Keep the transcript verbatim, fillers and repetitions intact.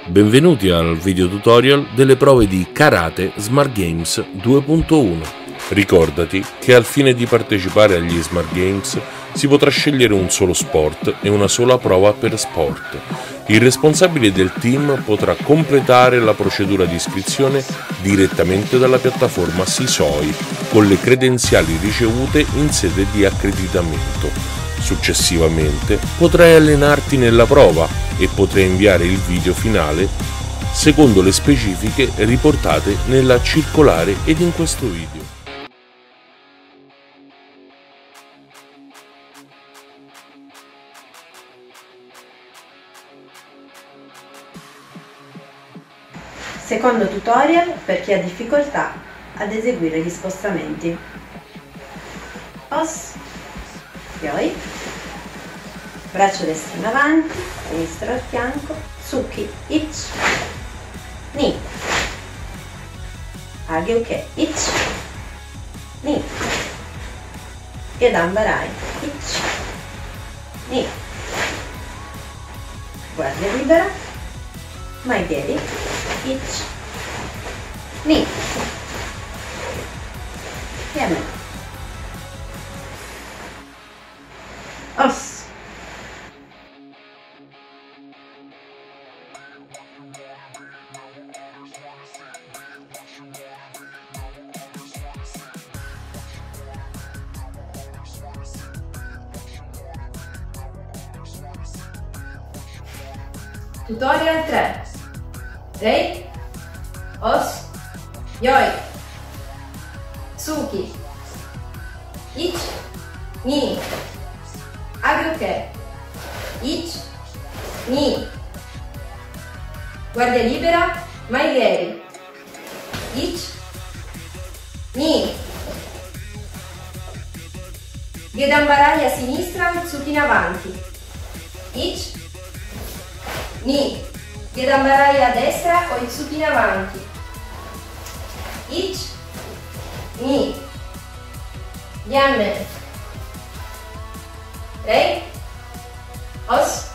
Benvenuti al video tutorial delle prove di Karate Smart Games due punto uno. Ricordati che al fine di partecipare agli Smart Games si potrà scegliere un solo sport e una sola prova per sport. Il responsabile del team potrà completare la procedura di iscrizione direttamente dalla piattaforma Sisoi con le credenziali ricevute in sede di accreditamento. Successivamente potrai allenarti nella prova e potrai inviare il video finale secondo le specifiche riportate nella circolare ed in questo video. Secondo tutorial per chi ha difficoltà ad eseguire gli spostamenti. Os, yoi, braccio destro in avanti, sinistro al fianco, tsuki, ich, ni, age uke, ich, ni, gedan barai, ich, ni, guardia libera, mai piedi, ich, ni, e a me. Os. Tutorial tre. Rei, os, yoi, tsuki, ich, ni, agruke, ich, ni, guardia libera, maigeri, ich, ni, gedan barai a sinistra, tsuki in avanti, ich, ni, gedan barai a destra o tsuki in avanti, ich, ni, yamme, rei, os,